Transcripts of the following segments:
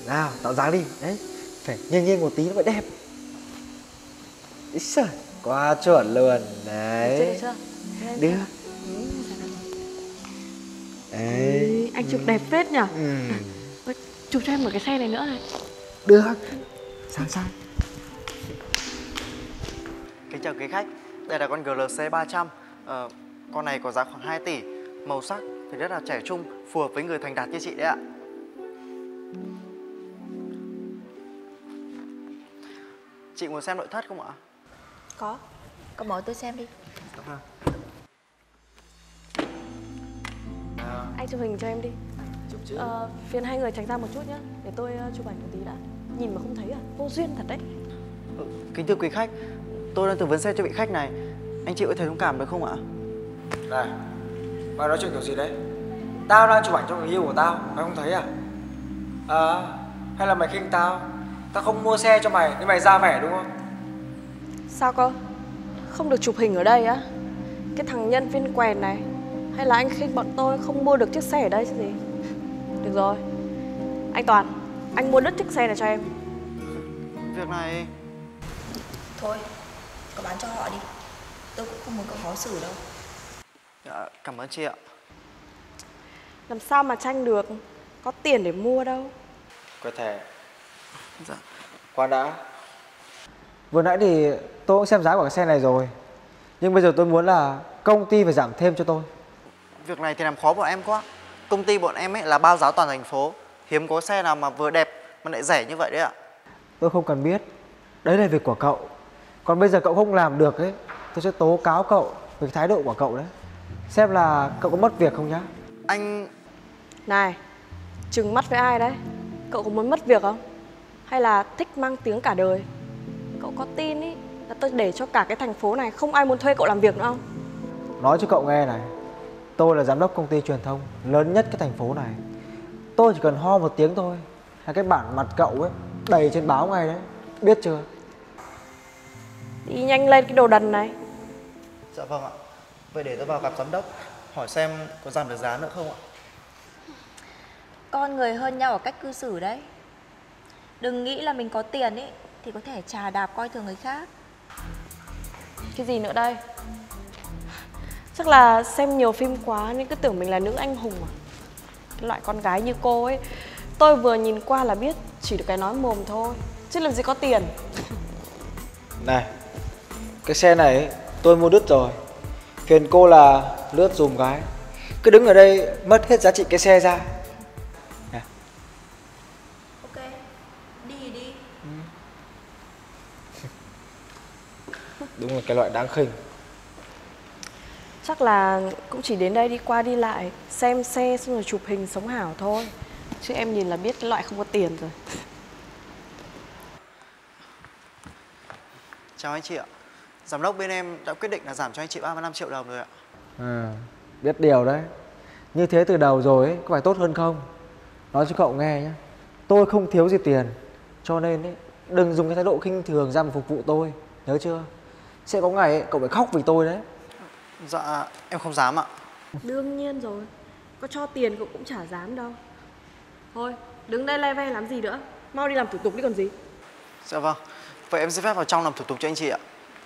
Nào, tạo dáng đi. Đấy, phải nghiêng nghiêng một tí nó mới đẹp. Ý giời, quá chuẩn luôn. Đấy. Được chưa? Được. Đấy. Anh chụp đẹp phết nhở? Ừ. Chụp cho em một cái xe này nữa này. Được. Sao? Kính chào quý khách, đây là con GLC 300. Con này có giá khoảng 2 tỷ, màu sắc thì rất là trẻ trung, phù hợp với người thành đạt như chị đấy ạ. Chị muốn xem nội thất không ạ? Có mở tôi xem đi. Anh chụp hình cho em đi. Phiền hai người tránh ra một chút nhá. Để tôi chụp ảnh một tí đã. Nhìn mà không thấy à? Vô duyên thật đấy. Kính thưa quý khách, tôi đang tư vấn xe cho vị khách này. Anh chị có thể thông cảm được không ạ? Này, mày nói chuyện kiểu gì đấy? Tao đang chụp ảnh cho người yêu của tao, mày không thấy à? Hay là mày khinh tao? Tao không mua xe cho mày nên mày ra vẻ đúng không? Sao cơ? Không được chụp hình ở đây á? Cái thằng nhân viên quèn này. Hay là anh khinh bọn tôi không mua được chiếc xe ở đây chứ gì? Được rồi. Anh Toàn, anh mua đứt chiếc xe này cho em. Việc này... Thôi, có bán cho họ đi. Tôi cũng không muốn cậu khó xử đâu. Dạ, cảm ơn chị ạ. Làm sao mà tranh được? Có tiền để mua đâu. Quay thẻ. Dạ. Khoan đã. Vừa nãy thì tôi cũng xem giá của cái xe này rồi. Nhưng bây giờ tôi muốn là công ty phải giảm thêm cho tôi. Việc này thì làm khó bọn em quá. Công ty bọn em ấy là bao giá toàn thành phố. Hiếm có xe nào mà vừa đẹp mà lại rẻ như vậy đấy ạ. Tôi không cần biết. Đấy là việc của cậu. Còn bây giờ cậu không làm được ấy, tôi sẽ tố cáo cậu về cái thái độ của cậu đấy. Xem là cậu có mất việc không nhá. Anh... Này, trừng mắt với ai đấy? Cậu có muốn mất việc không? Hay là thích mang tiếng cả đời? Cậu có tin ý là tôi để cho cả cái thành phố này không ai muốn thuê cậu làm việc nữa không? Nói cho cậu nghe này, tôi là giám đốc công ty truyền thông lớn nhất cái thành phố này. Tôi chỉ cần ho một tiếng thôi là cái bản mặt cậu ấy đầy trên báo ngay đấy. Biết chưa? Đi nhanh lên cái đồ đần này. Dạ vâng ạ. Vậy để tôi vào gặp giám đốc hỏi xem có giảm được giá nữa không ạ? Con người hơn nhau ở cách cư xử đấy. Đừng nghĩ là mình có tiền ý thì có thể chà đạp coi thường người khác. Cái gì nữa đây? Chắc là xem nhiều phim quá nên cứ tưởng mình là nữ anh hùng à? Cái loại con gái như cô ấy, tôi vừa nhìn qua là biết chỉ được cái nói mồm thôi, chứ làm gì có tiền. Này, cái xe này ấy, tôi mua đứt rồi. Phiền cô là lướt dùm cái. Cứ đứng ở đây mất hết giá trị cái xe ra. Nè. Ok, đi. Đúng là cái loại đáng khinh. Chắc là cũng chỉ đến đây đi qua đi lại, xem xe xong rồi chụp hình sống ảo thôi. Chứ em nhìn là biết cái loại không có tiền rồi. Chào anh chị ạ. Giám đốc bên em đã quyết định là giảm cho anh chị 35 triệu đồng rồi ạ. Biết điều đấy. Như thế từ đầu rồi ấy, có phải tốt hơn không? Nói cho cậu nghe nhé. Tôi không thiếu gì tiền. Cho nên ấy, đừng dùng cái thái độ khinh thường ra mà phục vụ tôi. Nhớ chưa? Sẽ có ngày ấy, cậu phải khóc vì tôi đấy. Dạ, em không dám ạ. Đương nhiên rồi, có cho tiền cậu cũng chả dám đâu. Thôi, đứng đây le ve làm gì nữa, mau đi làm thủ tục đi còn gì. Dạ vâng. Vậy em xin phép vào trong làm thủ tục cho anh chị ạ.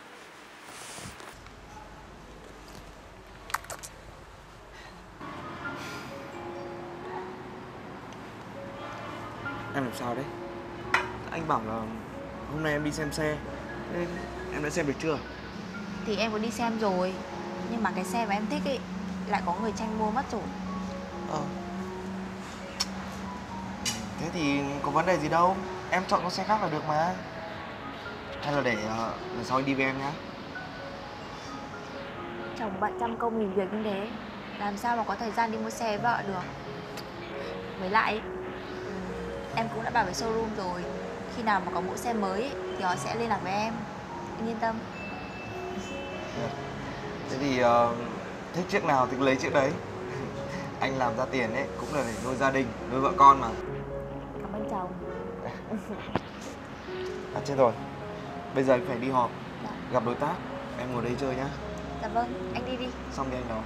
Em làm sao đấy? Anh bảo là hôm nay em đi xem xe nên em đã xem được chưa? Thì em có đi xem rồi. Nhưng mà cái xe mà em thích ý lại có người tranh mua mất rồi. Thế thì có vấn đề gì đâu. Em chọn con xe khác là được mà. Hay là để lần sau anh đi với em nhá. Chồng bận trăm công nghìn việc như thế, làm sao mà có thời gian đi mua xe với vợ được. Với lại ý, em cũng đã bảo với showroom rồi. Khi nào mà có mẫu xe mới ý, thì họ sẽ liên lạc với em. Anh yên tâm. Thế thì thích chiếc nào thì cứ lấy chiếc đấy. Anh làm ra tiền ấy cũng là để nuôi gia đình, nuôi vợ con mà. Cảm ơn chồng. À chết rồi. Bây giờ anh phải đi họp, Dạ. gặp đối tác. Em ngồi đây chơi nhá. Dạ vâng, anh đi đi. Xong đi anh đón.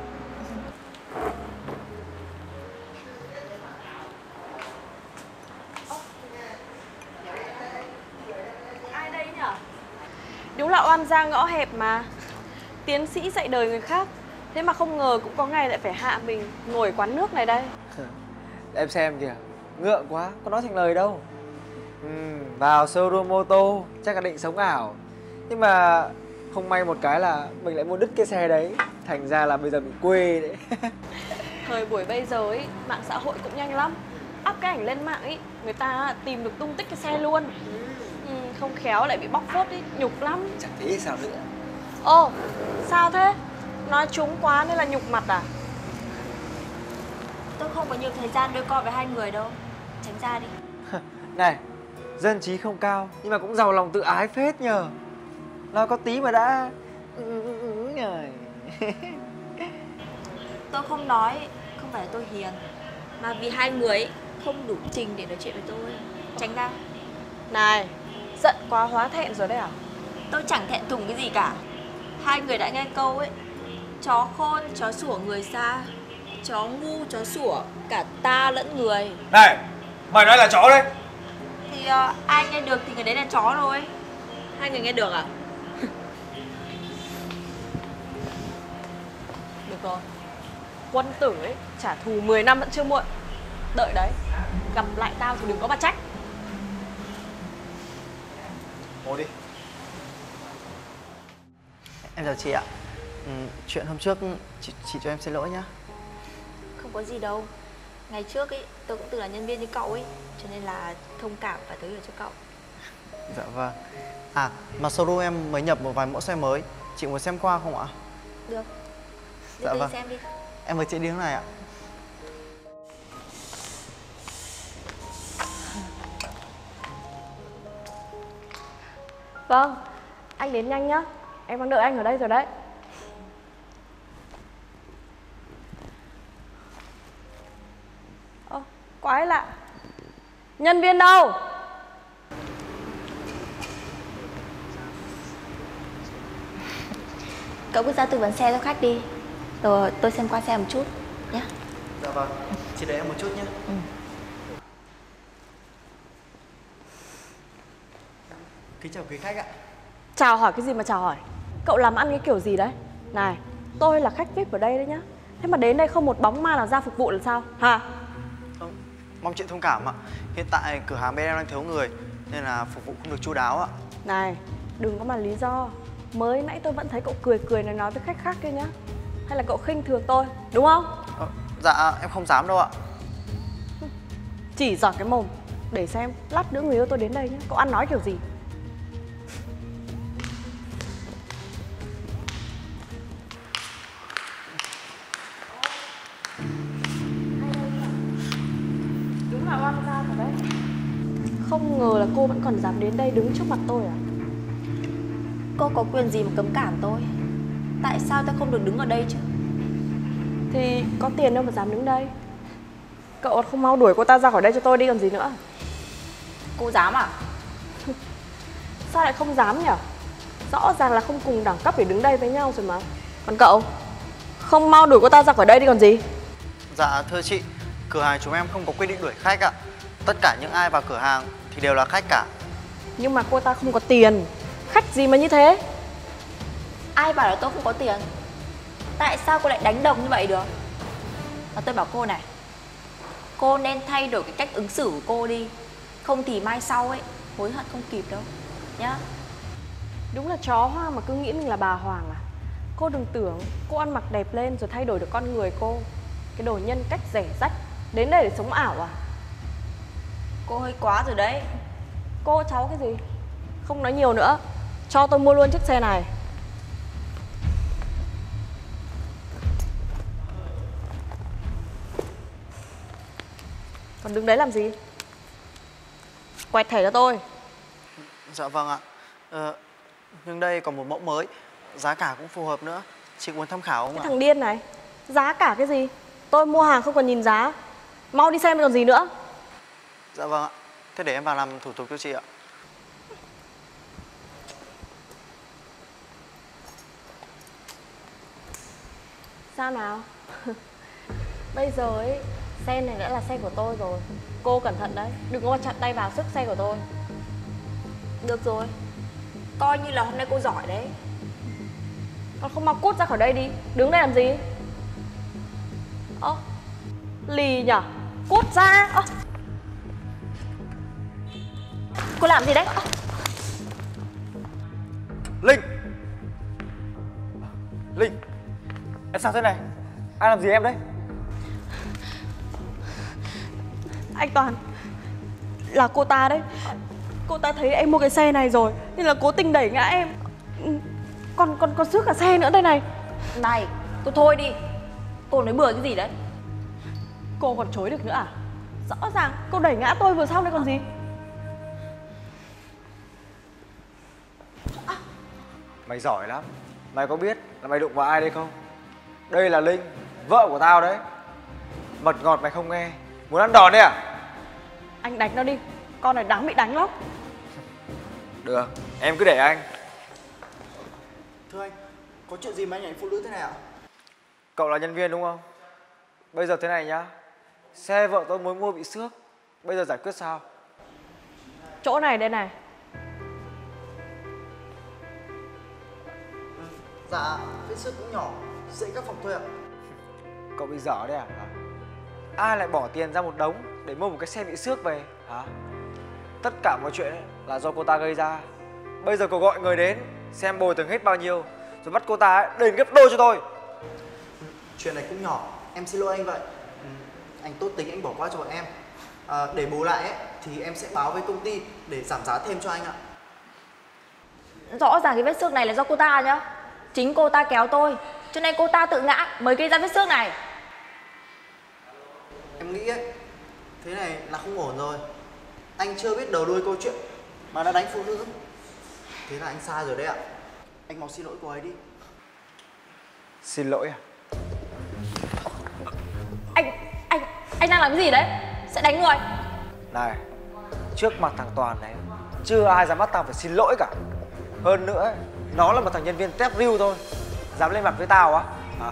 là oan gia ngõ hẹp mà. Tiến sĩ dạy đời người khác, thế mà không ngờ cũng có ngày lại phải hạ mình ngồi quán nước này đây. Em xem kìa, ngượng quá, có nói thành lời đâu. Vào showroom ô tô chắc là định sống ảo. Nhưng mà không may một cái là mình lại mua đứt cái xe đấy. Thành ra là bây giờ bị quê đấy. Thời buổi bây giờ ấy, mạng xã hội cũng nhanh lắm. Up cái ảnh lên mạng ấy, người ta tìm được tung tích cái xe luôn. Không khéo lại bị bóc phốt ấy, nhục lắm. Chẳng thế sao nữa. Ồ, sao thế? Nói trúng quá nên là nhục mặt à? Tôi không có nhiều thời gian đôi co với hai người đâu. Tránh ra đi. Này, dân trí không cao nhưng mà cũng giàu lòng tự ái phết nhờ. Nói có tí mà đã rồi. Tôi không nói, không phải là tôi hiền, mà vì hai người ấy không đủ trình để nói chuyện với tôi. Tránh ra. Này, giận quá hóa thẹn rồi đấy à? Tôi chẳng thẹn thùng cái gì cả. Hai người đã nghe câu ấy: chó khôn, chó sủa người xa, chó ngu, chó sủa cả ta lẫn người. Này, mày nói là chó đấy. Thì ai nghe được thì người đấy là chó rồi. Hai người nghe được à? Được rồi. Quân tử ấy, trả thù 10 năm vẫn chưa muộn. Đợi đấy, gặp lại tao thì đừng có mà trách. Ngồi đi. Em chào chị ạ. Chuyện hôm trước chị cho em xin lỗi nhá. Không có gì đâu. Ngày trước ấy, tôi cũng từng là nhân viên như cậu ấy, cho nên là thông cảm và thấu hiểu cho cậu. Dạ vâng. À, mà showroom em mới nhập một vài mẫu xe mới. Chị muốn xem qua không ạ? Được. Đi Dạ đi vâng. xem đi. Em mời chị đi hướng này ạ. Vâng, anh đến nhanh nhá. Em đang đợi anh ở đây rồi đấy. Ơ, quái lạ. Nhân viên đâu? Cậu cứ ra tư vấn xe cho khách đi, rồi tôi xem qua xe một chút nhé. Dạ vâng. Chị đợi em một chút nhé. Kính chào quý khách ạ. Chào hỏi cái gì mà chào hỏi? Cậu làm ăn cái kiểu gì đấy? Này, tôi là khách VIP ở đây đấy nhá. Thế mà đến đây không một bóng ma nào ra phục vụ là sao? Hả? Mong chị thông cảm ạ. Hiện tại cửa hàng bên em đang thiếu người nên là phục vụ không được chu đáo ạ. Này, đừng có mà lý do. Mới nãy tôi vẫn thấy cậu cười cười nói với khách khác kia nhá. Hay là cậu khinh thường tôi, đúng không? Dạ em không dám đâu ạ. Chỉ giỏi cái mồm. Để xem, lát nữa người yêu tôi đến đây nhá. Cậu ăn nói kiểu gì? Đúng là oan gia thật đấy. Không ngờ là cô vẫn còn dám đến đây đứng trước mặt tôi à? Cô có quyền gì mà cấm cản tôi? Tại sao tôi không được đứng ở đây chứ? Thì có tiền đâu mà dám đứng đây. Cậu không mau đuổi cô ta ra khỏi đây cho tôi đi còn gì nữa. Cô dám à? Sao lại không dám nhỉ? Rõ ràng là không cùng đẳng cấp để đứng đây với nhau rồi mà. Còn cậu, không mau đuổi cô ta ra khỏi đây đi còn gì. Dạ thưa chị, cửa hàng chúng em không có quy định đuổi khách ạ. Tất cả những ai vào cửa hàng thì đều là khách cả. Nhưng mà cô ta không có tiền. Khách gì mà như thế? Ai bảo là tôi không có tiền? Tại sao cô lại đánh đồng như vậy được? Và tôi bảo cô này, cô nên thay đổi cái cách ứng xử của cô đi. Không thì mai sau ấy, hối hận không kịp đâu nhá. Đúng là chó hoa mà cứ nghĩ mình là bà Hoàng à? Cô đừng tưởng cô ăn mặc đẹp lên rồi thay đổi được con người cô. Cái đồ nhân cách rẻ rách, đến đây để sống ảo à? Cô hơi quá rồi đấy. Cô cháu cái gì? Không nói nhiều nữa. Cho tôi mua luôn chiếc xe này. Còn đứng đấy làm gì? Quẹt thẻ cho tôi. Dạ vâng ạ. Nhưng đây còn một mẫu mới, giá cả cũng phù hợp nữa. Chị muốn tham khảo không Cái ạ? thằng điên này, giá cả cái gì? Tôi mua hàng không cần nhìn giá. Mau đi xem còn gì nữa. Dạ vâng ạ. Thế để em vào làm thủ tục cho chị ạ. Sao nào? Bây giờ ấy, xe này đã là xe của tôi rồi. Cô cẩn thận đấy, đừng có chặn tay vào sức xe của tôi. Được rồi, Coi như là hôm nay cô giỏi đấy. Con không mau cút ra khỏi đây đi. Đứng đây làm gì? Ơ, lì nhở? Cút ra. Ơ, Cô làm gì đấy? Linh! Linh! Em sao thế này? Ai làm gì em đấy? anh Toàn, là cô ta đấy. Cô ta thấy em mua cái xe này rồi nên là cố tình đẩy ngã em. Còn xước cả xe nữa đây này. Này, cô thôi đi. Cô nói bừa cái gì đấy? Cô còn chối được nữa à? Rõ ràng cô đẩy ngã tôi vừa xong đây còn gì. Mày giỏi lắm. Mày có biết là mày đụng vào ai đây không? Đây là Linh, vợ của tao đấy. Mật ngọt mày không nghe. Muốn ăn đòn đấy à? Anh đánh nó đi, con này đáng bị đánh lắm. Được, em cứ để anh. Thưa anh, có chuyện gì mà anh đánh phụ nữ thế này ạ? Cậu là nhân viên đúng không? Bây giờ thế này nhá. Xe vợ tôi mới mua bị xước. Bây giờ giải quyết sao? Chỗ này đây này. Dạ, vết xước cũng nhỏ, dễ khắc phục thôi ạ. Cậu bị dở đấy à? Ai lại bỏ tiền ra một đống để mua một cái xe bị xước về hả? Tất cả mọi chuyện ấy là do cô ta gây ra. Bây giờ cậu gọi người đến xem bồi thường hết bao nhiêu rồi bắt cô ta ấy đền gấp đôi cho tôi. Chuyện này cũng nhỏ, em xin lỗi anh vậy. Anh tốt tính anh bỏ qua cho bọn em. Để bù lại ấy, thì em sẽ báo với công ty để giảm giá thêm cho anh ạ. Rõ ràng cái vết xước này là do cô ta nhá. Chính cô ta kéo tôi, cho nên cô ta tự ngã mới gây ra vết xước này. Em nghĩ ấy, thế này là không ổn rồi. Anh chưa biết đầu đuôi câu chuyện mà đã đánh phụ nữ. Thế là anh sai rồi đấy ạ. Anh mau xin lỗi cô ấy đi. Xin lỗi à? Anh đang làm cái gì đấy? Sẽ đánh người. Này, trước mặt thằng Toàn này chưa ai dám bắt tao phải xin lỗi cả. Hơn nữa ấy, nó là một thằng nhân viên tép riu thôi, dám lên mặt với tao á hả?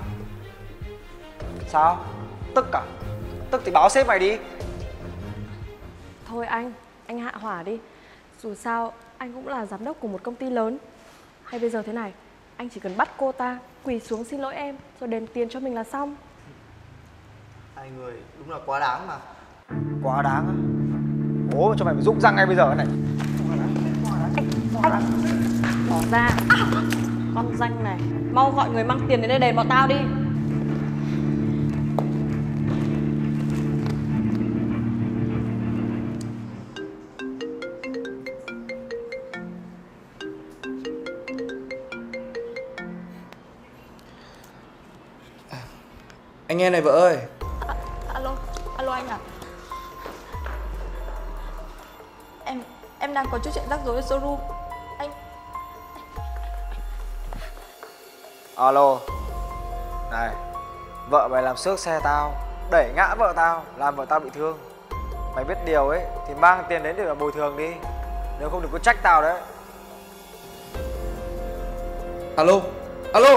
Sao? Tức à? Tức thì báo sếp mày đi. Thôi anh hạ hỏa đi. Dù sao anh cũng là giám đốc của một công ty lớn. Hay bây giờ thế này, anh chỉ cần bắt cô ta quỳ xuống xin lỗi em rồi đền tiền cho mình là xong. Hai người đúng là quá đáng mà. Quá đáng á? Bố mà cho mày phải rụng răng ngay bây giờ này. Bỏ ra. Con danh này, mau gọi người mang tiền đến đây đền bọn tao đi. Anh nghe này vợ ơi. Alo anh à. Em đang có chút chuyện rắc rối ở showroom. Anh Alo. Này, vợ mày làm xước xe tao, đẩy ngã vợ tao, làm vợ tao bị thương. Mày biết điều ấy thì mang tiền đến để mà bồi thường đi. Nếu không đừng có trách tao đấy. Alo. Alo.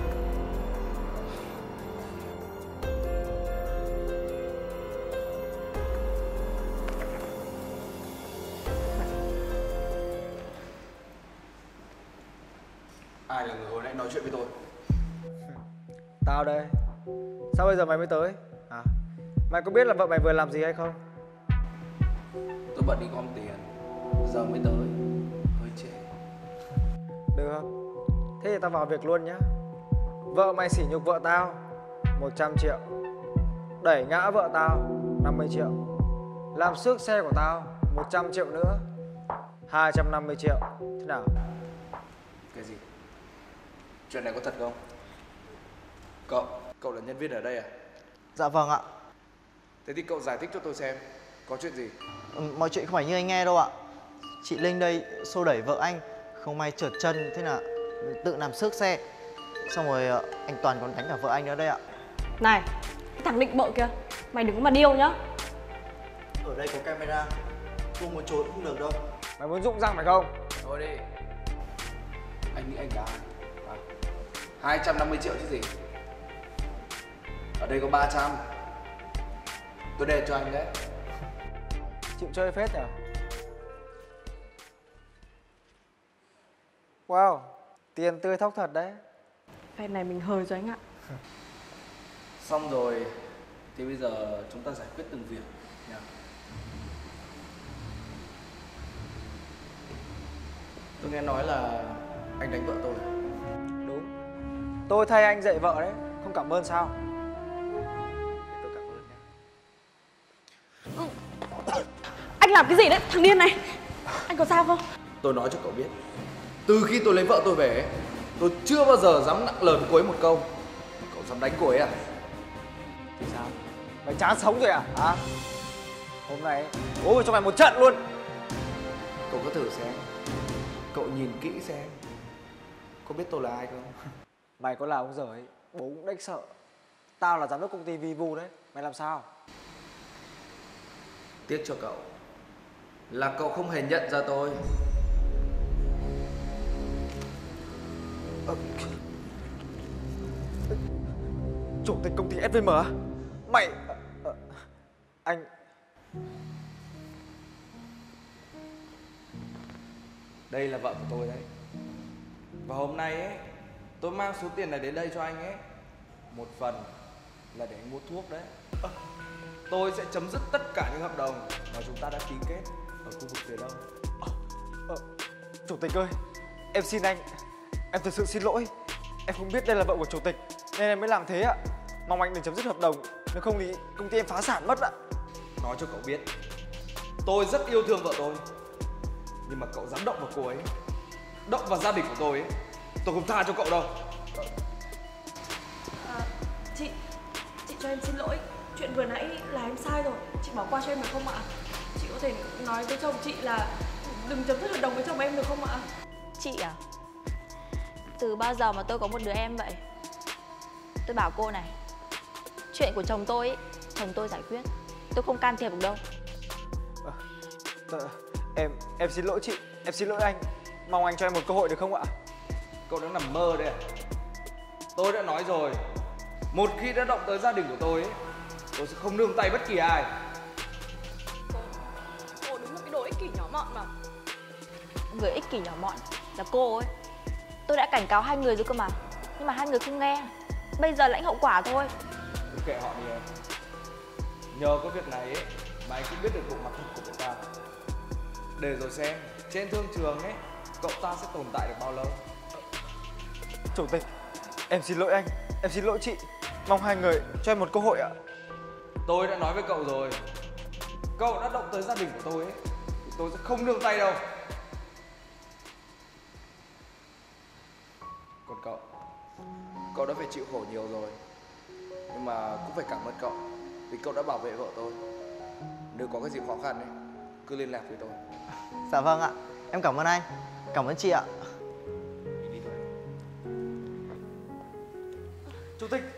Ai là người hồi nãy nói chuyện với tôi? Tao đây. Sao bây giờ mày mới tới hả? Mày có biết là vợ mày vừa làm gì hay không? Tôi bận đi gom tiền, giờ mới tới, hơi trễ. Được. Thế thì tao vào việc luôn nhá. Vợ mày sỉ nhục vợ tao 100 triệu, đẩy ngã vợ tao 50 triệu, làm xước xe của tao 100 triệu nữa, 250 triệu. Thế nào? Cái gì? Chuyện này có thật không? Cậu là nhân viên ở đây à? Dạ vâng ạ. Thế thì cậu giải thích cho tôi xem, có chuyện gì? Mọi chuyện không phải như anh nghe đâu ạ. Chị Linh đây xô đẩy vợ anh, không may trượt chân, thế là tự làm xước xe. Xong rồi anh Toàn còn đánh cả vợ anh nữa đây ạ. Này, cái thằng định bợ kia, mày đừng có mà điêu nhá. Ở đây có camera, cô muốn trốn cũng không được đâu. Mày muốn rụng răng phải không? Thôi đi. Anh nghĩ anh là 250 triệu chứ gì. Ở đây có 300. Tôi đền cho anh đấy. Chịu chơi phết nhỉ? Wow, tiền tươi thóc thật đấy. Phen này mình hời rồi anh ạ. Xong rồi thì bây giờ chúng ta giải quyết từng việc nha. Tôi nghe nói là anh đánh vợ tôi. Đúng. Tôi thay anh dạy vợ đấy, không cảm ơn sao? Để tôi cảm ơn nhé. Anh làm cái gì đấy, thằng điên này? Anh có sao không? Tôi nói cho cậu biết, từ khi tôi lấy vợ tôi về ấy, tôi chưa bao giờ dám nặng lời với cô ấy một câu. Cậu dám đánh cô ấy à? Thì sao? Mày chán sống rồi à? Hả? Hôm nay bố phải cho mày một trận luôn. Cậu có thử xem, cậu nhìn kỹ xem, có biết tôi là ai không? Mày có là ông giời, bố cũng đếch sợ. Tao là giám đốc công ty Vivu đấy, mày làm sao? Tiếc cho cậu là cậu không hề nhận ra tôi. Chủ tịch công ty SVM á? Mày... anh... Đây là vợ của tôi đấy. Và hôm nay ấy, tôi mang số tiền này đến đây cho anh ấy. Một phần là để anh mua thuốc đấy. Tôi sẽ chấm dứt tất cả những hợp đồng mà chúng ta đã ký kết ở khu vực phía đông. Chủ tịch ơi, em xin anh, em thật sự xin lỗi. Em không biết đây là vợ của chủ tịch nên em mới làm thế ạ. Mong anh đừng chấm dứt hợp đồng, nếu không thì công ty em phá sản mất ạ. Nói cho cậu biết, tôi rất yêu thương vợ tôi. Nhưng mà cậu dám động vào cô ấy, động vào gia đình của tôi ấy, tôi không tha cho cậu đâu. Chị cho em xin lỗi. Chuyện vừa nãy là em sai rồi. Chị bỏ qua cho em được không ạ? Chị có thể nói với chồng chị là đừng chấm dứt hợp đồng với chồng em được không ạ? Chị à? Từ bao giờ mà tôi có một đứa em vậy? Tôi bảo cô này, chuyện của chồng tôi ấy, chồng tôi giải quyết, tôi không can thiệp được đâu. Em xin lỗi chị, em xin lỗi anh. Mong anh cho em một cơ hội được không ạ? Cậu đang nằm mơ đấy à? Tôi đã nói rồi, một khi đã động tới gia đình của tôi ấy, tôi sẽ không nương tay bất kỳ ai. Cô đúng một cái đồ ích kỷ nhỏ mọn mà. Người ích kỷ nhỏ mọn là cô ấy. Tôi đã cảnh cáo hai người rồi cơ mà, nhưng mà hai người không nghe. Bây giờ lãnh hậu quả thôi. Cứ kệ họ đi em. Nhờ có việc này ấy mà anh cũng biết được bộ mặt thật của người ta. Để rồi xem trên thương trường ấy cậu ta sẽ tồn tại được bao lâu. Chủ tịch, em xin lỗi anh, em xin lỗi chị. Mong hai người cho em một cơ hội ạ. Tôi đã nói với cậu rồi, cậu đã động tới gia đình của tôi ấy thì tôi sẽ không nương tay đâu. Còn cậu đã phải chịu khổ nhiều rồi, nhưng mà cũng phải cảm ơn cậu vì cậu đã bảo vệ vợ tôi. Nếu có cái gì khó khăn ấy, cứ liên lạc với tôi. Dạ vâng ạ, em cảm ơn anh. Cảm ơn chị ạ. Đi đi thôi. Chủ tịch,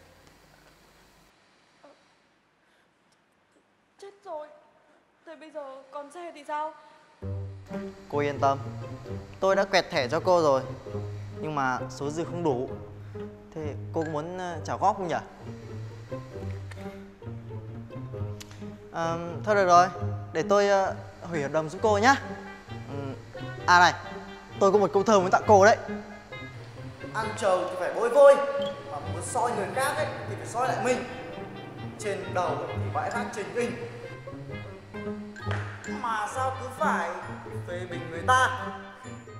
Chết rồi. Thế bây giờ còn xe thì sao? Cô yên tâm, tôi đã quẹt thẻ cho cô rồi, nhưng mà số dư không đủ. Thế cô có muốn trả góp không nhỉ? Thôi được rồi, để tôi hủy hợp đồng giúp cô nhá. À này, tôi có một câu thơ muốn tặng cô đấy. Ăn trầu thì phải bôi vôi, mà muốn soi người khác ấy thì phải soi lại mình. Trên đầu thì vãi rác trình hình, mà sao cứ phải phê bình người ta.